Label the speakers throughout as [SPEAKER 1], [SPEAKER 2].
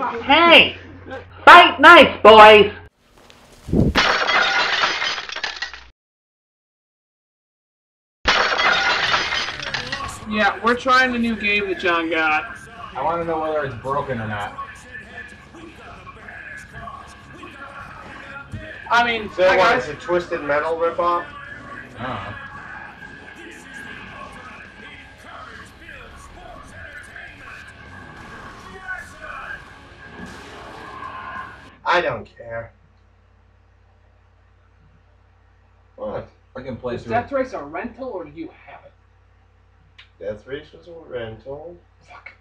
[SPEAKER 1] Hey! Fight nice, boys!
[SPEAKER 2] Yeah, we're trying the new game that John got.
[SPEAKER 3] I want to know whether it's broken or not.
[SPEAKER 2] I mean,
[SPEAKER 4] so what? It's a Twisted Metal ripoff?
[SPEAKER 3] I don't know.
[SPEAKER 4] I don't care. What?
[SPEAKER 3] I can play
[SPEAKER 2] Is Death Race a rental or do you have it?
[SPEAKER 4] Death Race was a rental.
[SPEAKER 2] Fuck.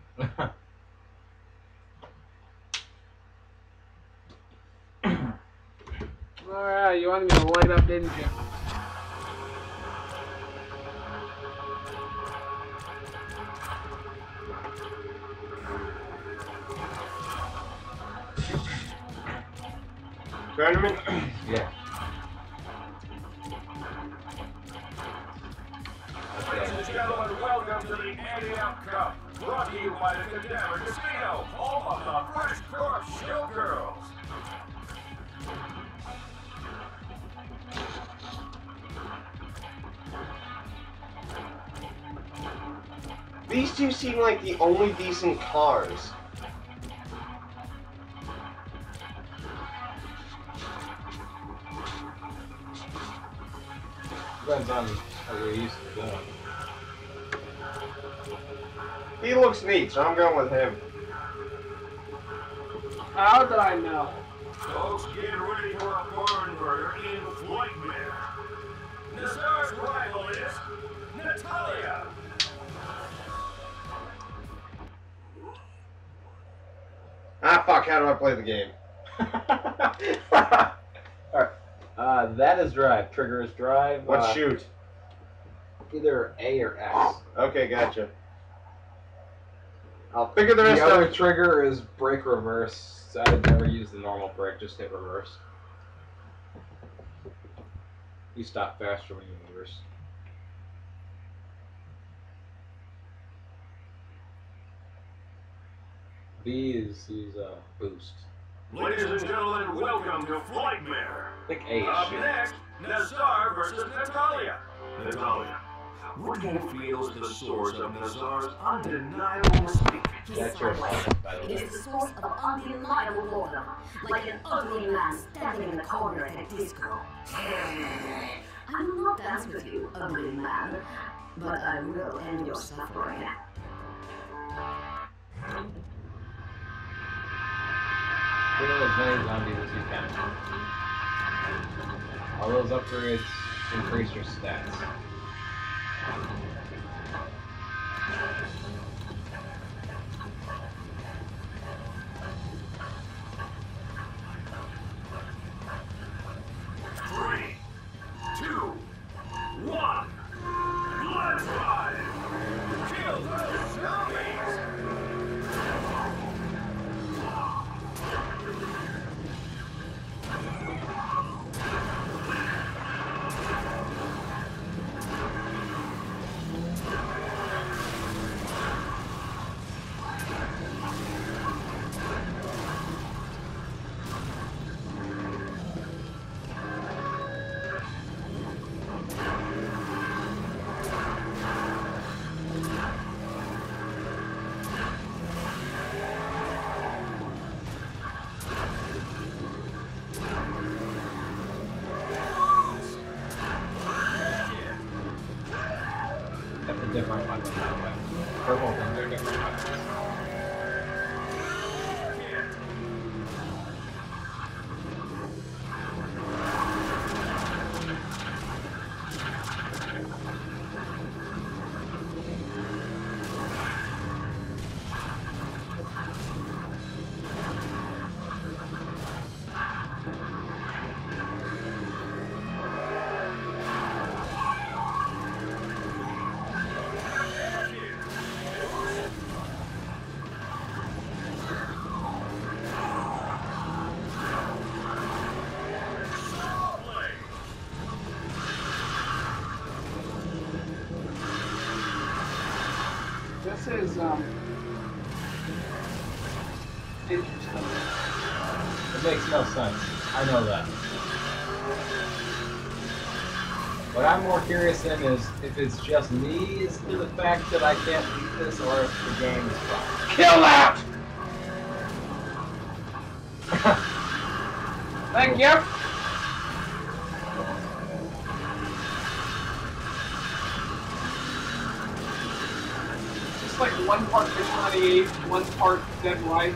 [SPEAKER 2] Alright, you wanted me to light up, didn't you?
[SPEAKER 4] Tournament?
[SPEAKER 3] Yeah.
[SPEAKER 5] Ladies and gentlemen, welcome to the ADF Cup, brought to you by the Cadaver Casino, home of the Fresh Corp Showgirls.
[SPEAKER 4] These two seem like the only decent cars.
[SPEAKER 3] Depends on how you're used to doing.
[SPEAKER 4] He looks neat, so I'm going with him.
[SPEAKER 2] How did I know?
[SPEAKER 5] Folks, get ready for a barn burner in Flightmare. Nazar's rival is Natalia.
[SPEAKER 4] Ah, fuck, how do I play the game?
[SPEAKER 3] Alright. That is drive. Trigger is drive.
[SPEAKER 4] What shoot?
[SPEAKER 3] Either A or X.
[SPEAKER 4] Okay, gotcha. I'll figure the rest out.
[SPEAKER 3] The other trigger is brake reverse. So I would never use the normal brake, just hit reverse. You stop faster when you reverse. B is boost.
[SPEAKER 5] Ladies and gentlemen, welcome to Flightmare.
[SPEAKER 3] I think A is
[SPEAKER 5] Up
[SPEAKER 3] shoot.
[SPEAKER 5] next, Nazar versus Natalia. Natalia, what do you feel is the source of Nazar's undeniable mystique?
[SPEAKER 3] That's your fault, by the
[SPEAKER 6] It
[SPEAKER 3] way.
[SPEAKER 6] is the source of undeniable boredom, like an ugly man standing in the corner at a disco. I will not dance with you, ugly man, but I will end your suffering.
[SPEAKER 3] Kill as many zombies as you can. All those upgrades increase your stats.
[SPEAKER 5] Three, two, one. Let's ride. Kill those zombies.
[SPEAKER 3] That's a different one. Purple things are different ones.
[SPEAKER 2] This is, Interesting.
[SPEAKER 3] It makes no sense. I know that. What I'm more curious in is if it's just me as to the fact that I can't beat this, or if the game is fun.
[SPEAKER 2] Kill that! Thank you. Just like one part Fish 98, one part Dead Right.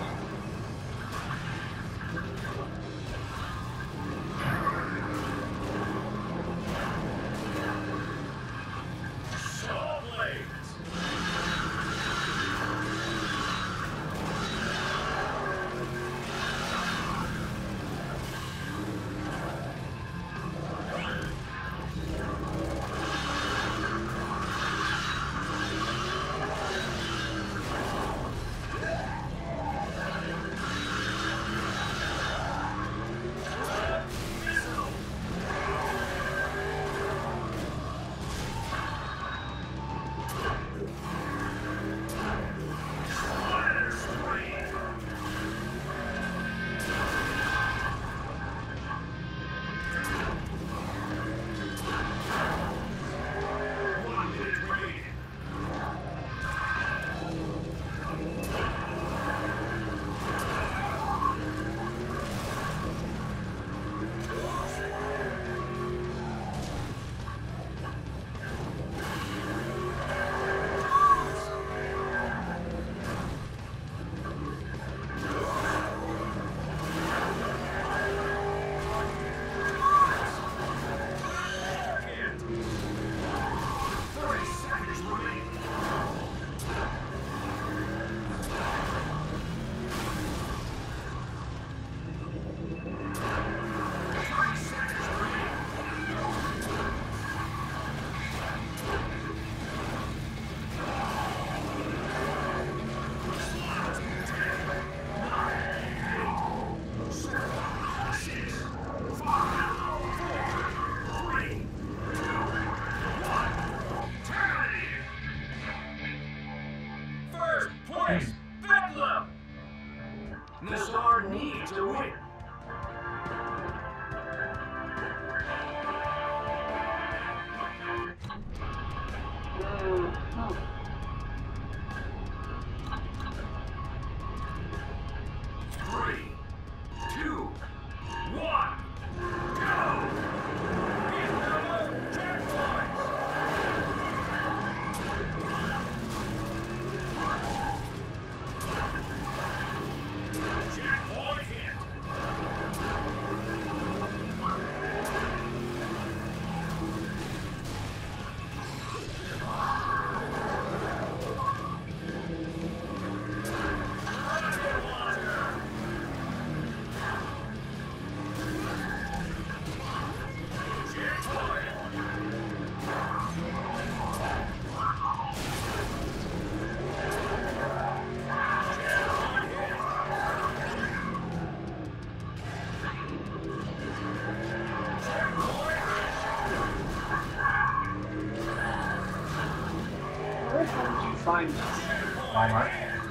[SPEAKER 2] Find this.
[SPEAKER 3] Walmart.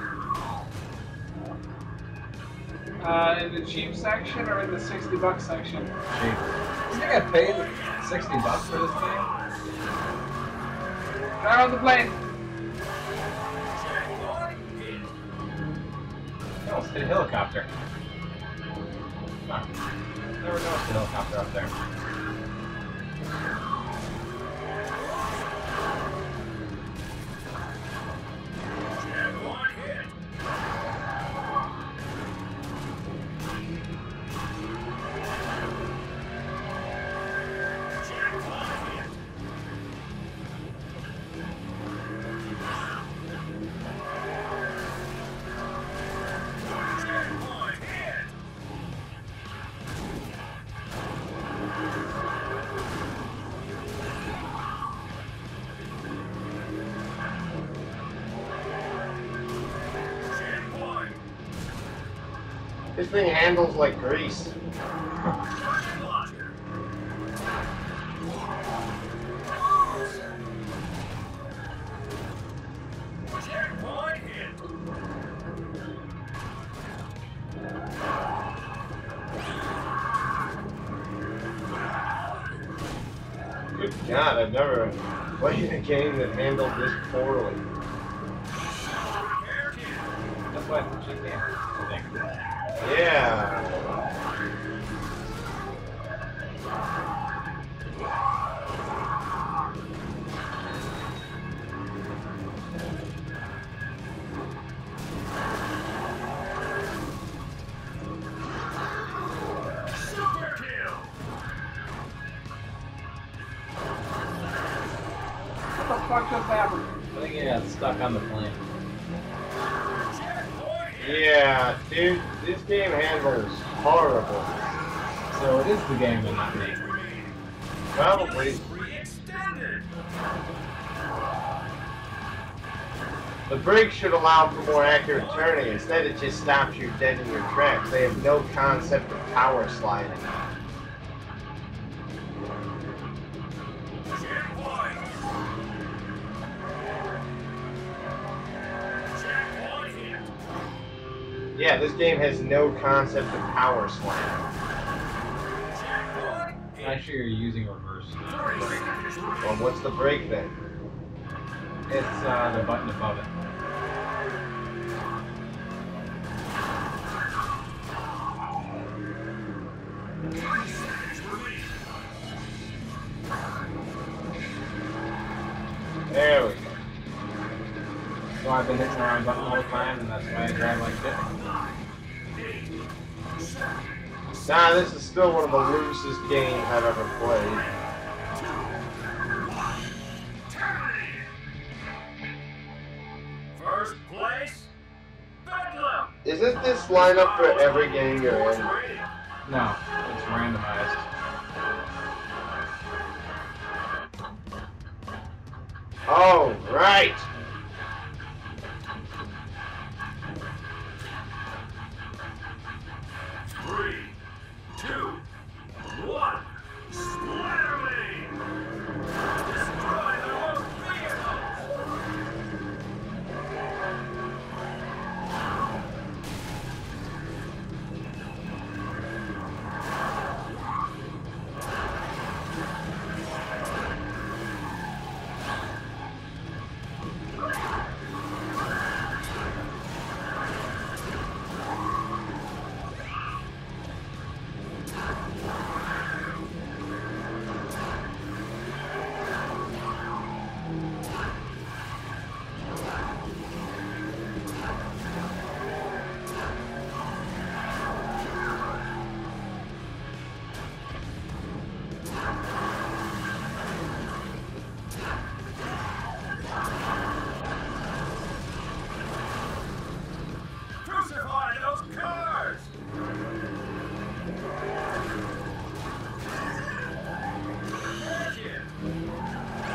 [SPEAKER 2] In the cheap section or in the $60 section?
[SPEAKER 3] Cheap. You think I paid $60 for this game?
[SPEAKER 2] Fire on the plane!
[SPEAKER 3] No, it's a helicopter. Huh. Never noticed a helicopter up there.
[SPEAKER 4] This thing handles like grease. Good God, I've never played a game that handled this poorly.
[SPEAKER 3] That's why it's a cheap game, I think.
[SPEAKER 4] Yeah.
[SPEAKER 2] What the fuck just happened?
[SPEAKER 3] I think he got stuck on the plane.
[SPEAKER 4] Yeah, dude, this game handles horrible.
[SPEAKER 3] So it is the game and not me.
[SPEAKER 4] Probably. The brakes should allow for more accurate turning. Instead, it just stops you dead in your tracks. They have no concept of power sliding. Yeah, this game has no concept of power sliding.
[SPEAKER 3] Actually, you're using reverse.
[SPEAKER 4] Well, what's the brake then?
[SPEAKER 3] It's the button above it.
[SPEAKER 4] There we go.
[SPEAKER 3] So I've been hitting the wrong button all the time, and that's why I drive like shit.
[SPEAKER 4] Nah, this is still one of the loosest games I've ever played.
[SPEAKER 5] First place, Bedlam.
[SPEAKER 4] Isn't this lineup for every game you're in?
[SPEAKER 3] No, it's randomized.
[SPEAKER 4] Oh, right!
[SPEAKER 5] Three, two, one. Splatter me! Destroy the most vehicles! Crucify those cars! Heck yeah.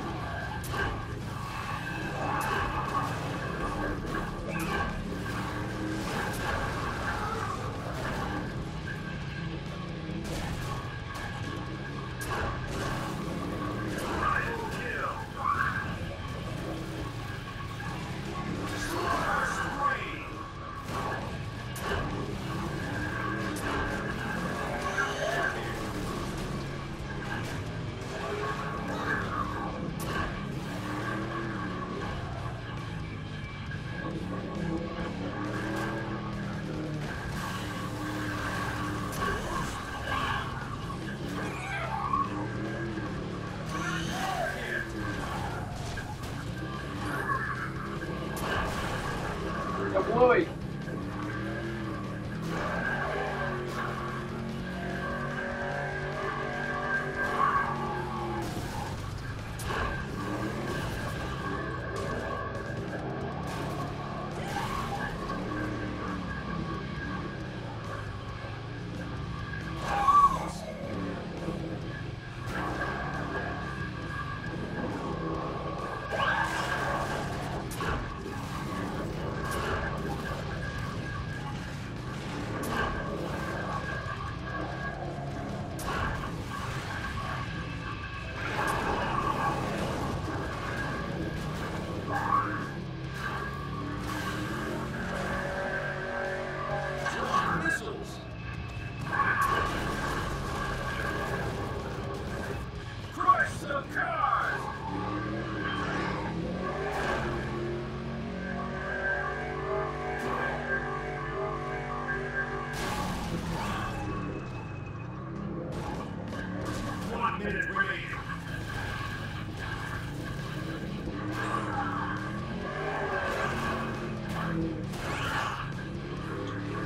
[SPEAKER 2] Louis.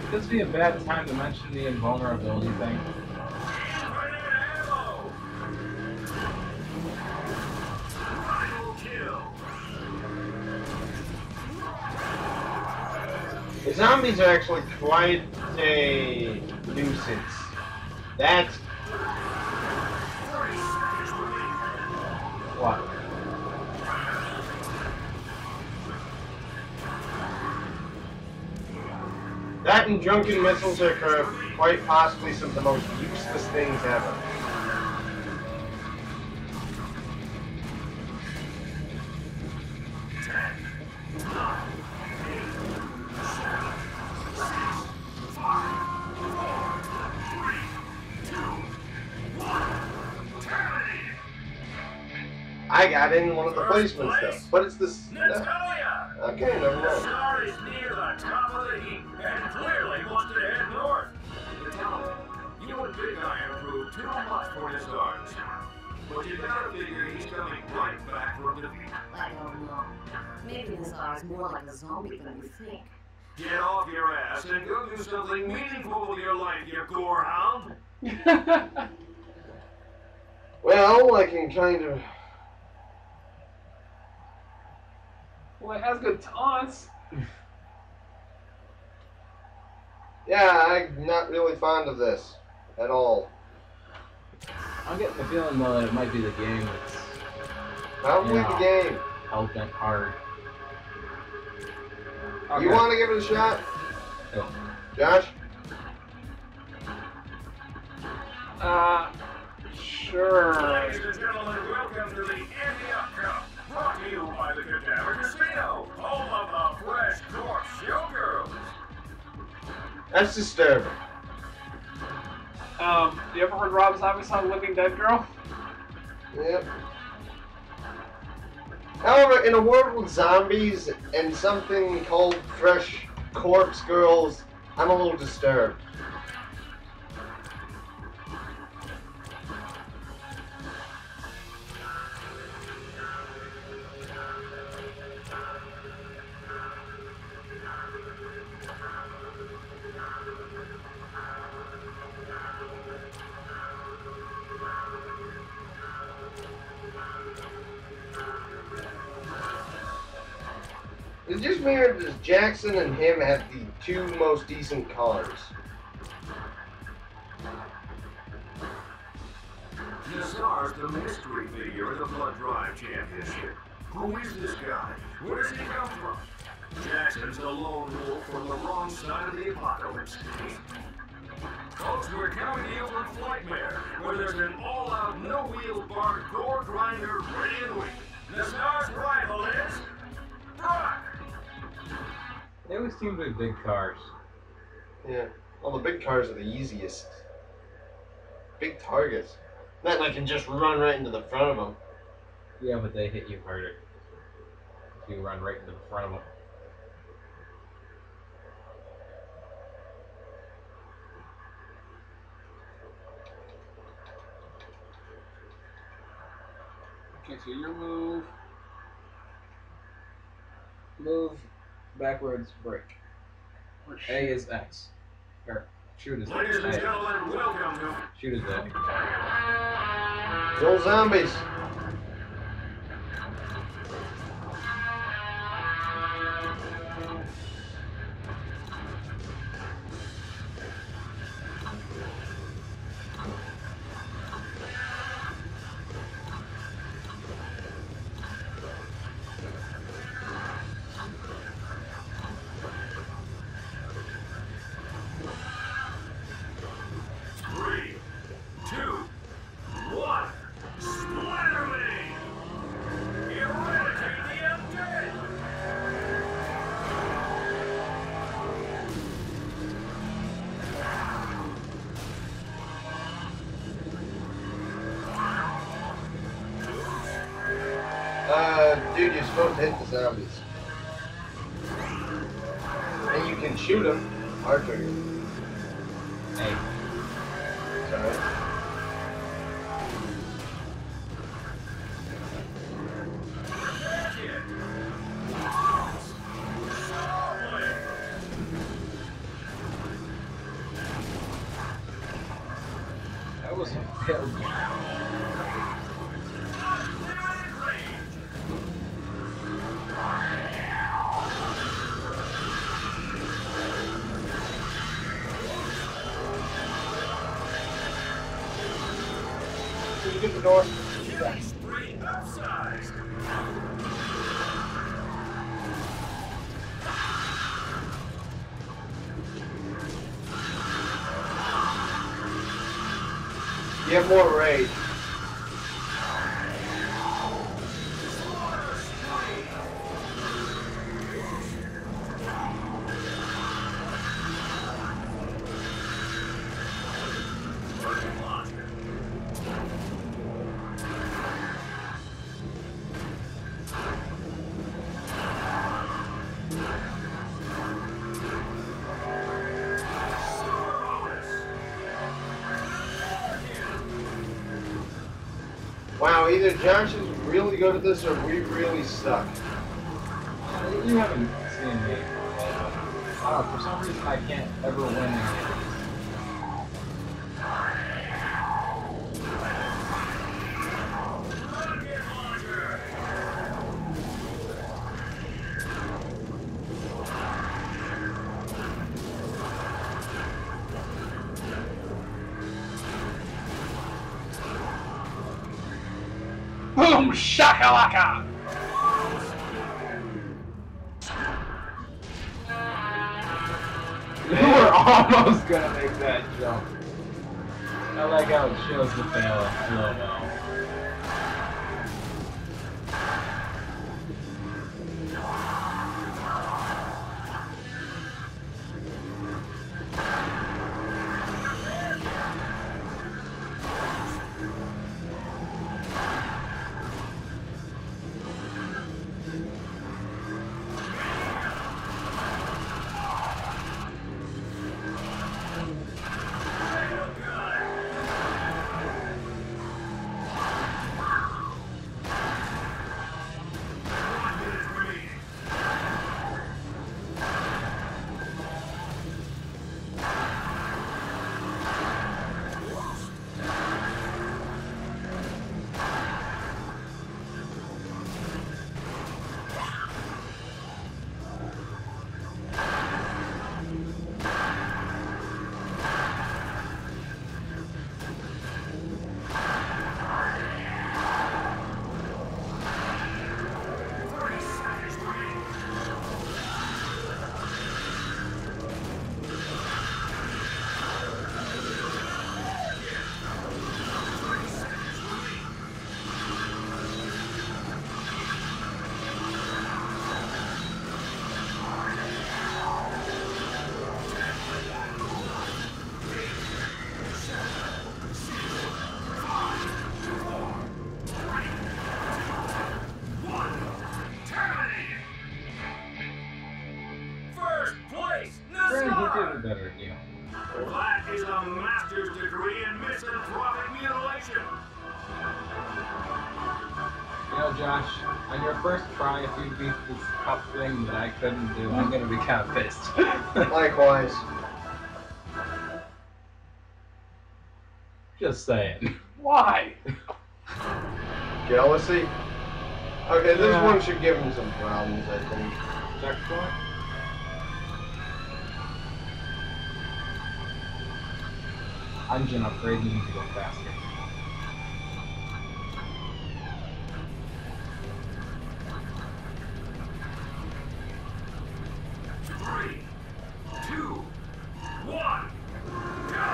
[SPEAKER 3] Would this be a bad time to mention the invulnerability thing?
[SPEAKER 4] The zombies are actually quite a nuisance. That's...
[SPEAKER 3] What?
[SPEAKER 4] That and drunken missiles are quite possibly some of the most useless things ever. I got in one of the placements though, but it's this. Okay, never mind.
[SPEAKER 5] The star is near the top of the heap and clearly wants to head north. Natalia, you and Big Eye improved too much for his stars. But you gotta figure he's coming right back from defeat.
[SPEAKER 6] I don't know. Maybe the star is more like a zombie than we think.
[SPEAKER 5] Get off your ass and go do something meaningful with your life, you gorehound.
[SPEAKER 4] Well, I can kind of.
[SPEAKER 2] Well, it has good taunts.
[SPEAKER 4] Yeah, I'm not really fond of this at all.
[SPEAKER 3] I'm getting the feeling though that it might be the game that's
[SPEAKER 4] Probably the game.
[SPEAKER 3] hell-bent hard. Okay.
[SPEAKER 4] You want to give it a shot?
[SPEAKER 3] No.
[SPEAKER 4] Josh?
[SPEAKER 2] Sure.
[SPEAKER 5] Ladies and gentlemen, welcome to the India Cup. Brought to you by the Cadaver Casino, home of the Fresh Corpse Showgirls.
[SPEAKER 4] That's disturbing.
[SPEAKER 2] You ever heard Rob Zombie's song Living Dead Girl?
[SPEAKER 4] Yep. However, in a world with zombies and something called Fresh Corpse Girls, I'm a little disturbed. It's just weird that Jackson and him have the two most decent cars.
[SPEAKER 5] Nazar's the mystery figure of the Blood Drive Championship. Who is this guy? Where does he come from? Jackson's a lone wolf from the wrong side of the apocalypse. Folks, we're coming to you from Flightmare, where there's an all-out, no-wheel barred gore grinder ready and waiting. Nazar's rival is... Brock!
[SPEAKER 3] They always seem to be big cars.
[SPEAKER 4] Yeah. Well, the big cars are the easiest. Big targets. Not like I can just run right into the front of them.
[SPEAKER 3] Yeah, but they hit you harder. If you run right into the front of them.
[SPEAKER 2] Okay, so your move backwards, break.
[SPEAKER 3] A is X. Or shoot is
[SPEAKER 5] Ladies and
[SPEAKER 3] A.
[SPEAKER 5] gentlemen, welcome to...
[SPEAKER 3] Shoot is A.
[SPEAKER 4] Kill zombies. Dude, you're supposed to hit the zombies. And you can shoot them. Archer.
[SPEAKER 3] A.
[SPEAKER 4] Sorry.
[SPEAKER 3] was a failed
[SPEAKER 4] Can you get the door?
[SPEAKER 5] Phase 3 upsized.
[SPEAKER 4] You have more rage. Wow, either Josh is really good at this or we really suck.
[SPEAKER 3] You haven't seen me. I don't know, for some reason I can't ever win in games.
[SPEAKER 2] Boom! Shakalaka!
[SPEAKER 3] You were almost gonna make that jump. I like how it shows the fail in slow-mo. Better deal.
[SPEAKER 5] That is a master's degree in misanthropic mutilation.
[SPEAKER 3] You know, Josh, on your first try, if you beat this cup thing that I couldn't do, I'm gonna be kind of pissed.
[SPEAKER 4] Likewise.
[SPEAKER 3] Just saying.
[SPEAKER 2] Why?
[SPEAKER 4] Jealousy? Okay, this
[SPEAKER 3] Yeah.
[SPEAKER 4] one should give him some problems, I think.
[SPEAKER 3] Checkpoint? I'm just afraid you need to go faster.
[SPEAKER 5] Three, two, one, go!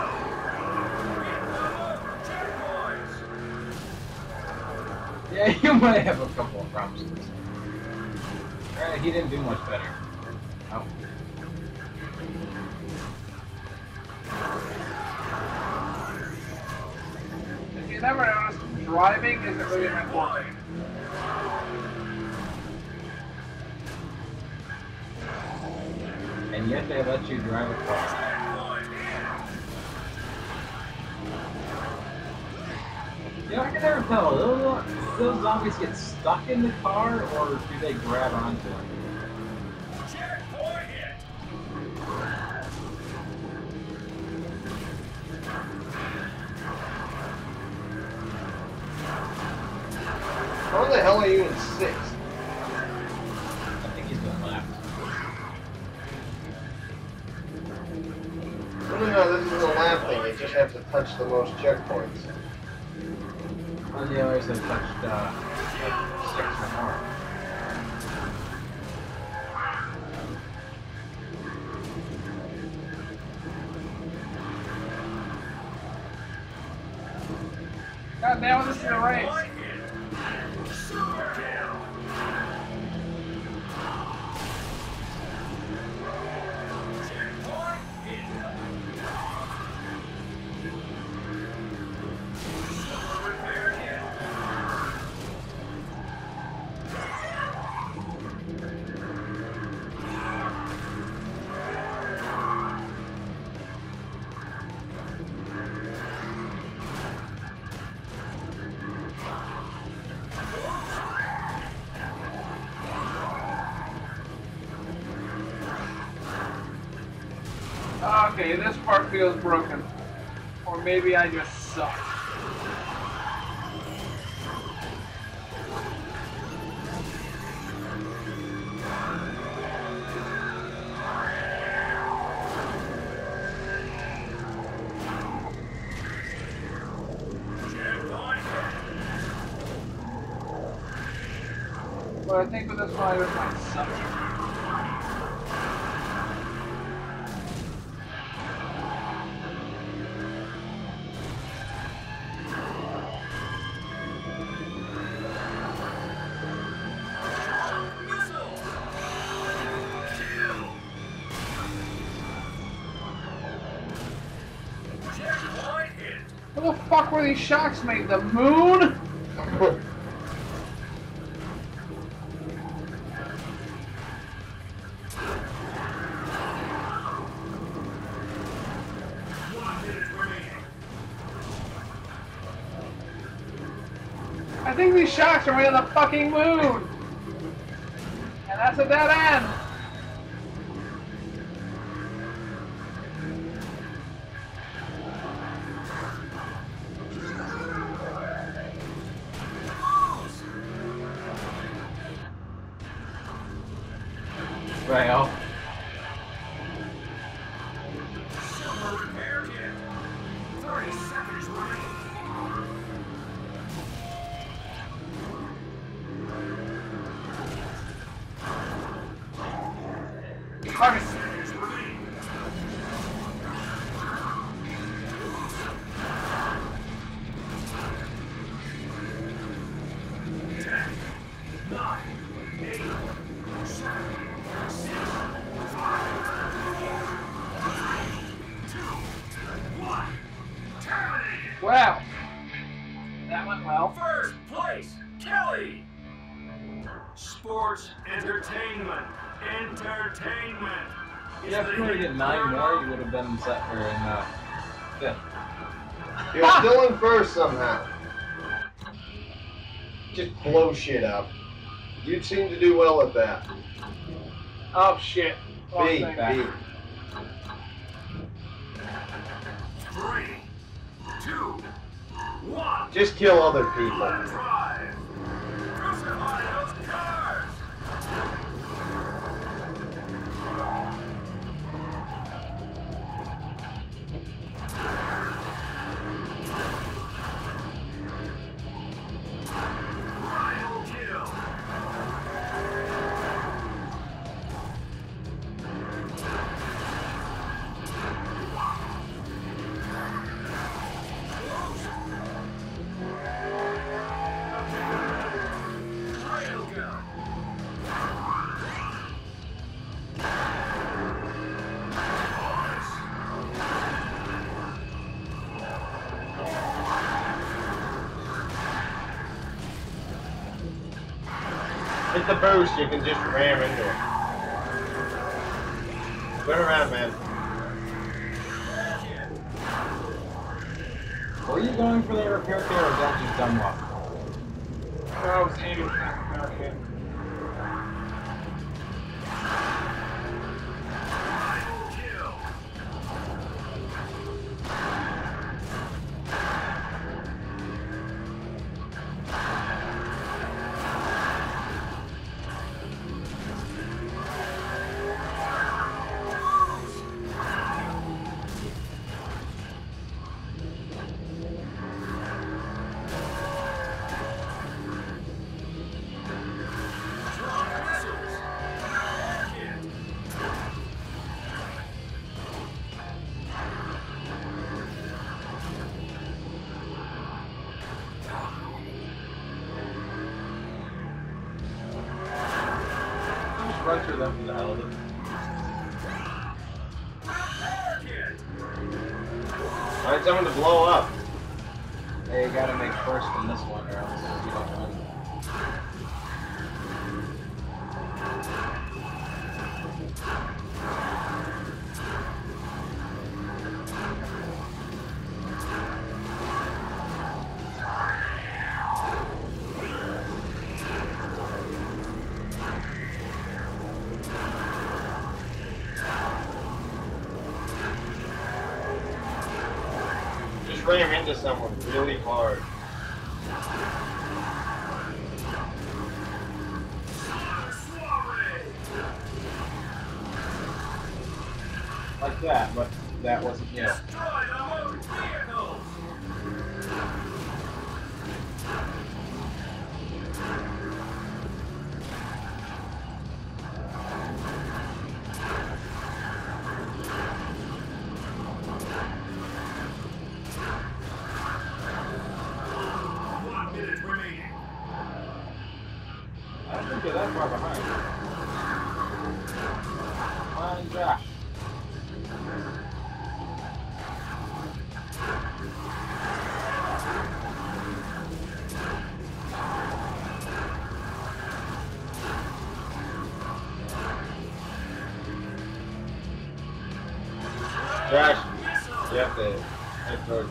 [SPEAKER 5] Checkpoints!
[SPEAKER 3] Yeah, you might have a couple of problems with this. Alright, he didn't do much better. Oh.
[SPEAKER 2] If you never noticed, driving isn't really my forte.
[SPEAKER 3] And yet they let you drive a car. You know, I can never tell. Do those zombies get stuck in the car, or do they grab onto it?
[SPEAKER 5] Checkpoint hit!
[SPEAKER 4] the hell are you in 6th?
[SPEAKER 3] I think he's been left.
[SPEAKER 4] No, this is a lap thing. You just have to touch the most checkpoints.
[SPEAKER 3] Well, the others have touched like 6 or more.
[SPEAKER 2] God damn it, this is a race. Okay, this part feels broken. Or maybe I just suck. But I think with this one I just might suck. Where the fuck were these shocks made? The moon? I think these shocks are made of the fucking moon! And that's a dead end!
[SPEAKER 3] Well.
[SPEAKER 5] Silver repair kit. 30 seconds remaining.
[SPEAKER 2] Wow. That went well.
[SPEAKER 5] First place, Kelly. Sports entertainment. Entertainment.
[SPEAKER 3] Yeah, if you were to get 9 more, you would have been set for in 5th.
[SPEAKER 4] You're still in 1st somehow. Just blow shit up. You seem to do well at that.
[SPEAKER 2] Oh shit. Wrong
[SPEAKER 4] B,
[SPEAKER 2] thing.
[SPEAKER 4] B.
[SPEAKER 5] 3, 2, 1.
[SPEAKER 4] Just kill other people.
[SPEAKER 5] Drive. Crucify those cars. Final kill. Railgun.
[SPEAKER 4] Hit the boost, you can just ram into it. Turn around, man.
[SPEAKER 3] Were you going for the repair kit or was that just dumb luck?
[SPEAKER 2] I was aiming for that barricade.
[SPEAKER 5] Final kill.
[SPEAKER 3] puncture them for the hell of it.
[SPEAKER 4] Find someone to blow up.
[SPEAKER 3] Hey, you gotta make first in this one, or else you don't win.
[SPEAKER 4] Ram into someone really hard.
[SPEAKER 3] Like that, but that wasn't yet. I don't think you're that far behind. Come on, Josh.
[SPEAKER 4] Josh, you have to head towards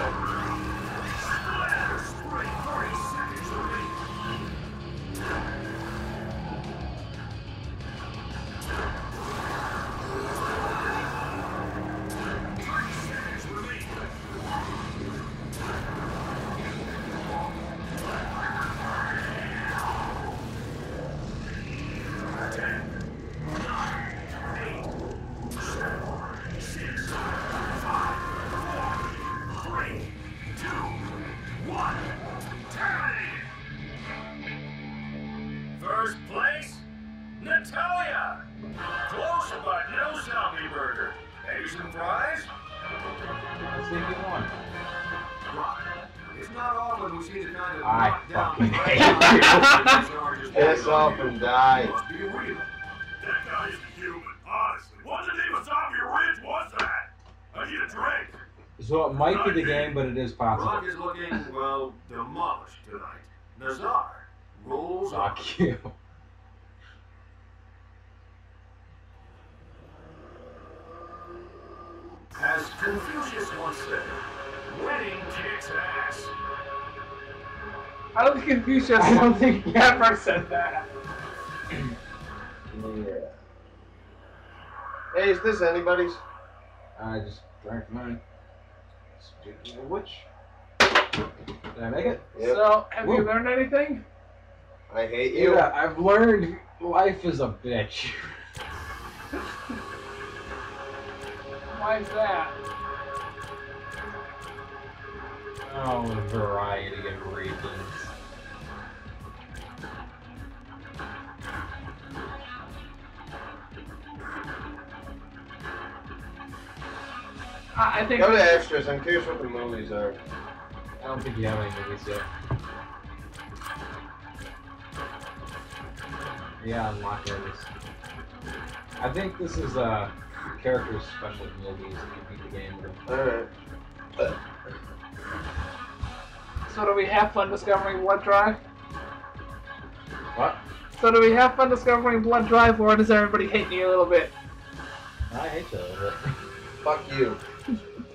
[SPEAKER 5] First place, Natalia. Close, but no zombie burger. Asian fries?
[SPEAKER 3] Let's see if you won.
[SPEAKER 5] It's not often we see the kind of
[SPEAKER 3] I
[SPEAKER 5] knockdown
[SPEAKER 3] fucking hate
[SPEAKER 4] piss off and die.
[SPEAKER 5] Must be real. That guy isn't human, honestly. What the name of Zombie Ridge was that? I need a drink.
[SPEAKER 3] So it might be the game, but it is possible.
[SPEAKER 5] Rock is looking, well, demolished tonight. Nazar rolls up.
[SPEAKER 3] Fuck you.
[SPEAKER 5] As Confucius once said, winning kicks ass.
[SPEAKER 2] I don't think Confucius ever said that.
[SPEAKER 4] Yeah. Hey, is this anybody's?
[SPEAKER 3] I just drank mine. Speaking of which, did I make it?
[SPEAKER 4] Yep.
[SPEAKER 2] So, have you
[SPEAKER 3] Woo.
[SPEAKER 2] learned anything?
[SPEAKER 4] I hate you.
[SPEAKER 3] Yeah, I've learned life is a bitch.
[SPEAKER 2] Why is that?
[SPEAKER 3] Oh, a variety of reasons.
[SPEAKER 2] I think.
[SPEAKER 4] Go to extras. I'm curious what the movies are.
[SPEAKER 3] I don't think you have any movies yet. Yeah, unlock those. I think this is characters' special abilities if you beat the game with them.
[SPEAKER 4] Alright.
[SPEAKER 2] So do we have fun discovering Blood Drive?
[SPEAKER 3] What?
[SPEAKER 2] So do we have fun discovering Blood Drive, or does everybody hate me a little bit?
[SPEAKER 3] I hate you a little bit.
[SPEAKER 4] Fuck you.